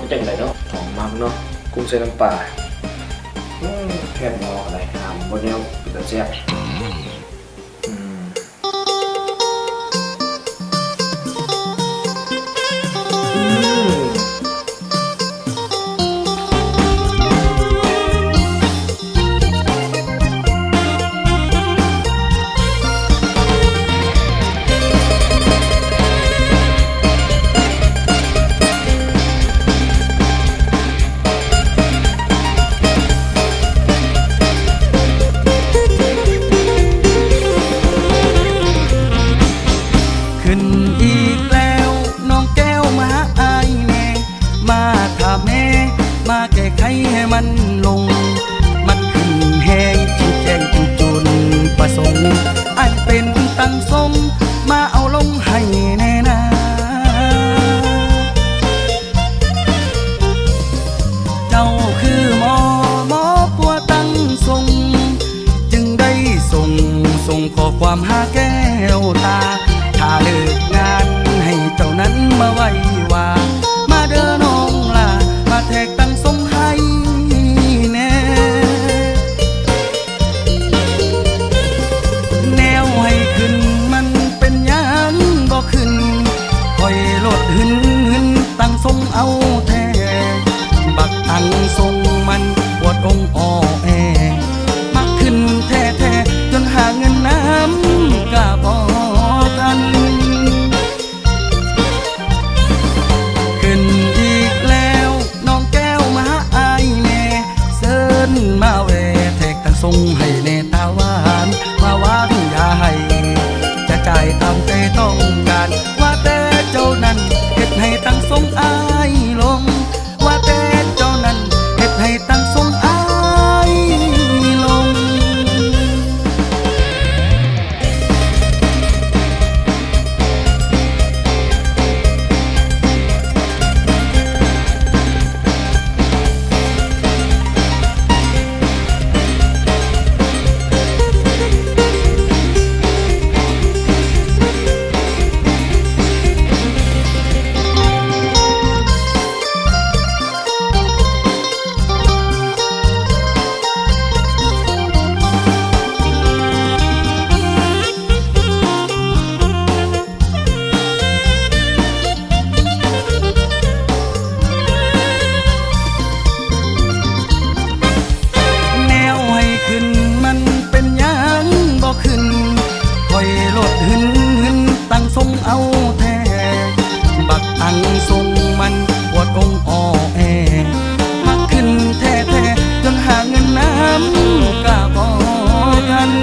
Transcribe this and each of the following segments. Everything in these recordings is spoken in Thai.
จังไรเนาะหอมมากเนาะกุ้งใส่น้ำปลาแค่หม้ออะไรทำบนเนี้ยเป็นแซ่บมาแก้ไขให้มันลงมันขึ้นแหงจิแจงจนจนประสงค์อันเป็นตั้งสมมาเอาลงให้แน่นาเจ้าคือหมอปัวตั้งทรงจึงได้ส่งข้อความหาแก้วตาถ้าเลิกงานให้เจ้านั้นมาไว้ว่ามาเด้อน้องล่ะมาแทกตั้งทรงให้แน่แนวให้ขึ้นมันเป็นยังบ่ขึ้นคอยโลดหึนตั้งทรงเอาแท้บักตั้งทรงมันปวดองอ้อแอมักขึ้นแท้จนหาเงินน้ำกะบ่ทันขึ้นอีกแล้วน้องแก้วมาอายแน่เซินมาแวแทกตั้งทรงให้แน่ตาหวานมาหวานอย่าให้จะจ่ายตามใจต้องการว่าแต่เจ้านั้นเฮ็ดให้ตั้งทรงอายลงว่าแต่เจ้านั้นเฮ็ดให้ตั้งทรงอายลงตั้งทรงเอาแท้บักตั้งทรงมันปวดองอ้อแอมักขึ้นแท้จนหาเงินน้ำกะบ่ทัน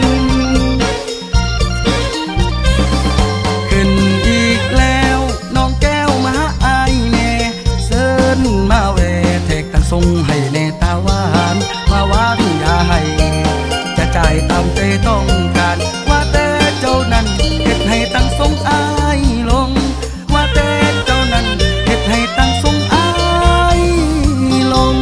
ขึ้นอีกแล้วน้องแก้วมาอายแน่เซินมาแวแทกตั้งทรงให้แน่ตาหวานมาหวานอย่าให้จะจ่ายตามใจต้องการว่าแต่เจ้านั้นเฮ็ดให้ตั้งทรงอายลงว่าแต่เจ้านั้นเฮ็ดให้ตั้งทรงอายลง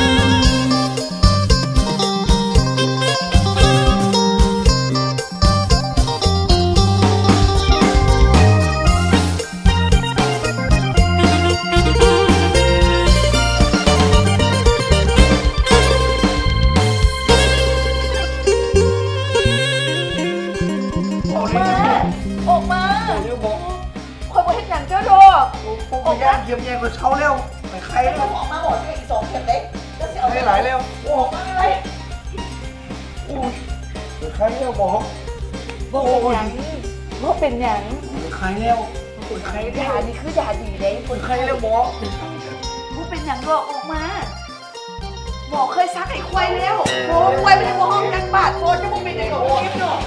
ออกมาเร็วบอกคอยบอกเห็นอย่างเจ้าโดออกมาเยี่ยมแย่คนเช่าเร็วไปใครเร็วออกมาหมดอีก2 เข็มเล็กจะเสียให้หลายเร็วออกมาอะไรไปใครเร็วบอกว่าเป็นอย่างไปใครเร็วไปใครยานี่คือยาดีเลยคนใครเร็วบอกว่าเป็นอย่างออกมาบอกเคยซักไอ้ควายแล้วโอ้ควายไปในห้องกันบาดโคนจะมึงเป็นไงกับโอ้ยเนาะ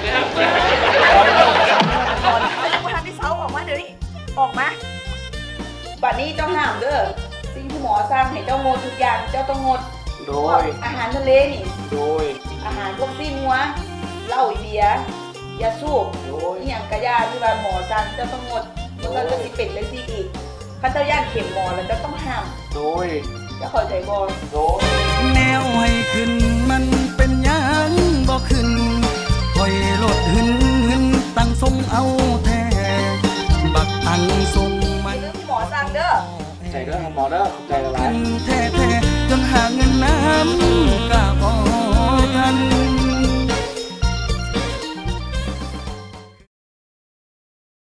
คนทำที่เสาออกมาเดี๋ยวนี้ออกมาบัดนี้เจ้าห้ามเด้อสิ่งที่หมอสั่งให้เจ้างดทุกอย่างเจ้าต้องงดโดยอาหารทะเลนี่โดยอาหารพวกซี่งัวเหล้าเบียร์ยาสูบนี่อย่างกระยาที่ว่าหมอสั่งเจ้าต้องงดแล้วก็จะสิเป็ดเลยสิอีกข้าเจ้าย่านเข็มหมอแล้วเจ้าต้องห้ามโดยจะเข้าใจบ่โดยแนวให้ขึ้นมันเป็นยังบ่ขึ้นคอยโลดหึนตั้งทรงเอาแท้บักตั้งทรงมันเรื่องที่หมอสั่งเด้อใจเด้อหมอเด้อใจละลายแท้ๆจนหาเงินน้